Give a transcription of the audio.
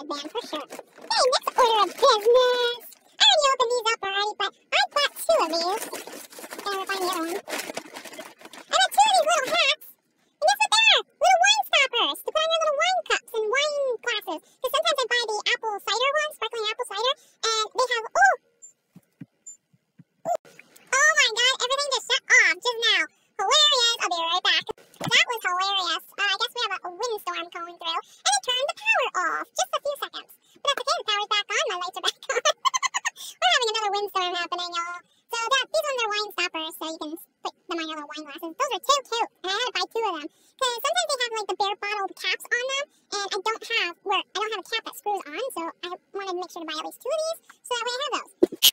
Van for sure. Hey, next order of business. I already opened these up already, but I bought 2 of these. Gotta find the other one. I got 2 of these little hats. And guess what they are? Little wine stoppers to put on your little wine cups and wine glasses. Because sometimes I buy the apple cider ones, sparkling apple cider, and they have, oh my god, everything just shut off just now. Hilarious. I'll be right back. That was hilarious. I guess we have a windstorm going through, and it turned the power off. Just a few seconds. But that's okay, the power's back on, my lights are back on. We're having another windstorm happening, y'all. So these ones are wine stoppers, so you can put them on your little wine glasses. Those are too cute.